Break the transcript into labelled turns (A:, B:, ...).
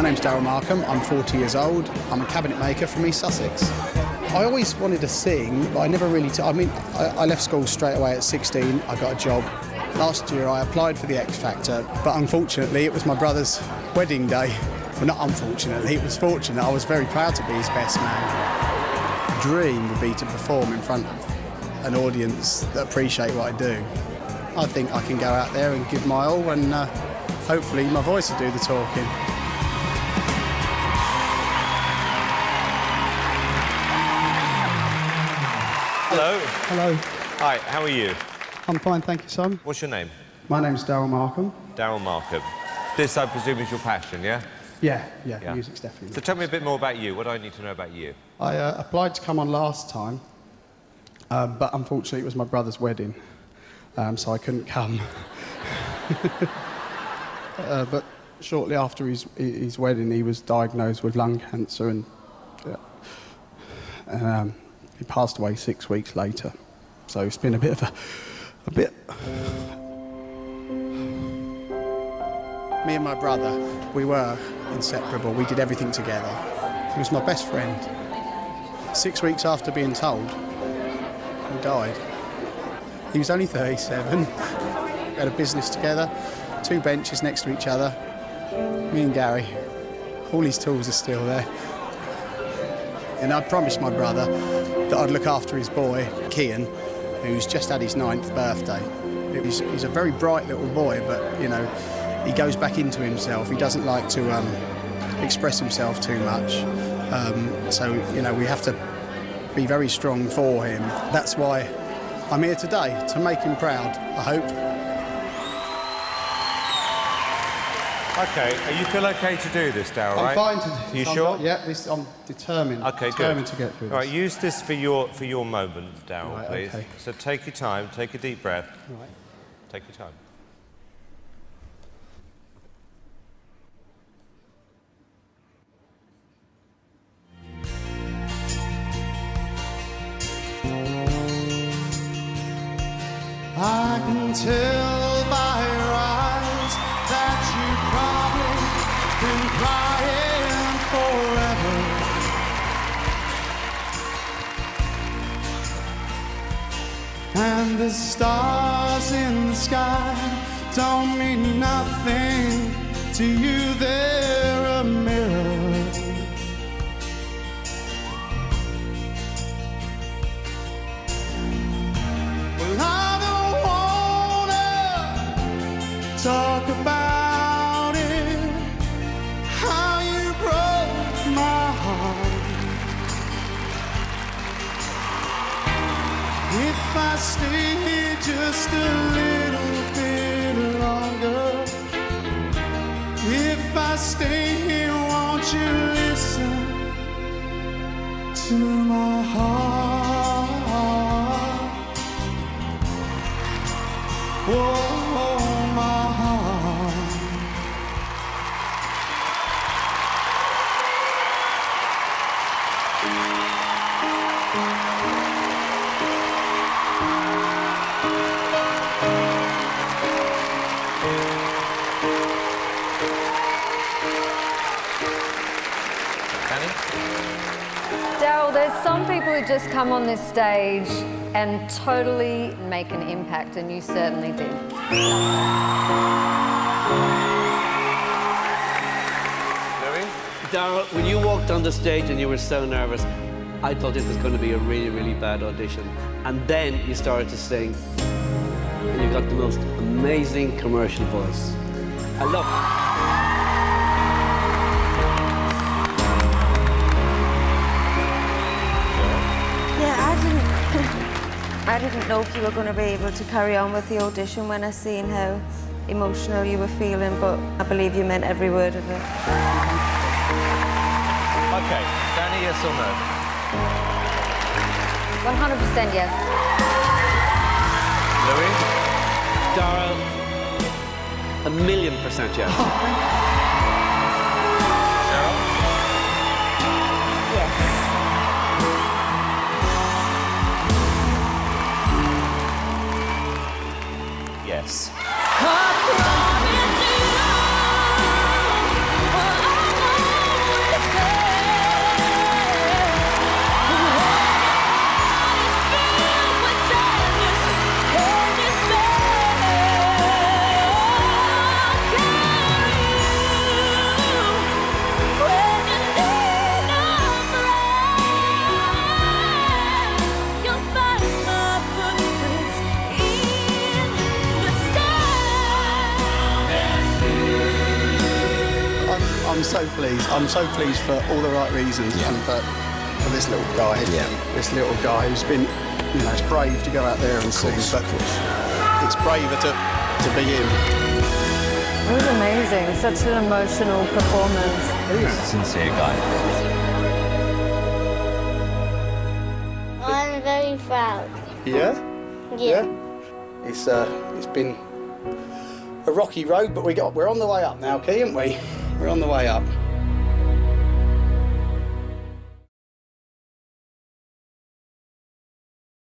A: My name's Daryl Markham, I'm 40 years old, I'm a cabinet maker from East Sussex. I always wanted to sing, but I never really... I left school straight away at 16, I got a job. Last year I applied for the X Factor, but unfortunately it was my brother's wedding day. Well, not unfortunately, it was fortunate. I was very proud to be his best man. The dream would be to perform in front of an audience that appreciate what I do. I think I can go out there and give my all, and hopefully my voice will do the talking.
B: Hello.
A: Hello.
B: Hi, how are you?
A: I'm fine, thank you, son.
B: What's your name?
A: My name's Daryl Markham.
B: Daryl Markham. This, I presume, is your passion, yeah?
A: Yeah, music's definitely.
B: So tell me a bit more about you. What do I need to know about you?
A: I applied to come on last time, but unfortunately it was my brother's wedding, so I couldn't come. But shortly after his wedding, he was diagnosed with lung cancer, and he passed away 6 weeks later. So it's been a bit of a bit. Me and my brother, we were inseparable. We did everything together. He was my best friend. 6 weeks after being told, he died. He was only 37. We had a business together, 2 benches next to each other. Me and Gary. All his tools are still there. And I promised my brother that I'd look after his boy, Kian, who's just had his 9th birthday. He's a very bright little boy, but, you know, he goes back into himself. He doesn't like to express himself too much. So, you know, we have to be very strong for him. That's why I'm here today, to make him proud, I hope.
B: OK, you feel OK to do this, Daryl, right?
A: I'm fine to do this.
B: You sure?
A: Yeah, I'm determined.
B: OK,
A: determined
B: good.
A: to get through this.
B: All right, use this for your moment, Daryl,
A: right,
B: please.
A: OK.
B: So take your time, take a deep breath.
A: Right.
B: Take your time.
A: I can tell by your eyes that you've probably been crying forever. And the stars in the sky don't mean nothing to you, they're a mirror. Talk about it, how you broke my heart. If I stay here just a little bit longer, if I stay here, won't you listen to my heart? Whoa, my heart.
C: Daryl, there's some people who just come on this stage and totally make an impact, and you certainly did.
D: Daryl, when you walked on the stage and you were so nervous, I thought this was going to be a really, really bad audition. And then you started to sing, and you got the most amazing commercial voice. I love it.
E: I didn't know if you were going to be able to carry on with the audition when I seen how emotional you were feeling, but I believe you meant every word of it.
B: OK, Danny, yes or no?
C: 100% yes.
B: Louis?
D: Daryl, 1,000,000% yes.
B: Cheryl?
E: Yes.
B: Yes.
F: I promise you,
A: I'm so pleased. I'm so pleased for all the right reasons, and for this little guy. This little guy who's been, you know, it's brave to go out there and sing, but it's braver to be him.
C: It was amazing. Such an emotional performance.
F: He's a sincere guy.
G: I'm very proud.
A: Yeah?
G: Yeah.
A: It's been a rocky road, but we're on the way up now, Key, aren't we? We're on the way up.